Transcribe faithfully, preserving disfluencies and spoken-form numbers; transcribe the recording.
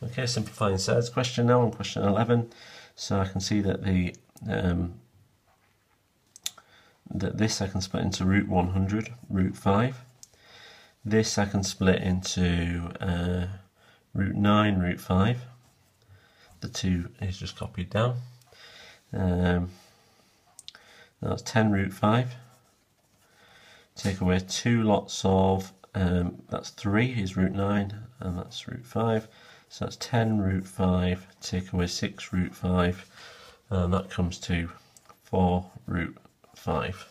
Okay, simplifying thirds question now on question eleven. So I can see that the um, that this I can split into root one hundred, root five. This I can split into uh, root nine, root five. The two is just copied down. Um, that's ten root five. Take away two lots of, um, that's three is root nine, and that's root five. So that's ten root five, take away six root five, and that comes to four root five.